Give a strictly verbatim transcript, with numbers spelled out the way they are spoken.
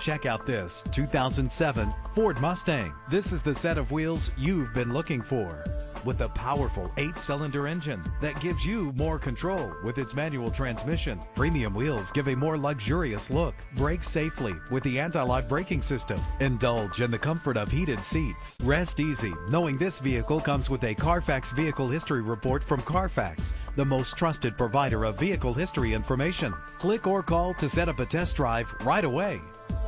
Check out this two thousand seven Ford Mustang. This is the set of wheels you've been looking for. With a powerful eight-cylinder engine that gives you more control with its manual transmission. Premium wheels give a more luxurious look. Brake safely with the anti-lock braking system. Indulge in the comfort of heated seats. Rest easy knowing this vehicle comes with a Carfax Vehicle History Report from Carfax, the most trusted provider of vehicle history information. Click or call to set up a test drive right away.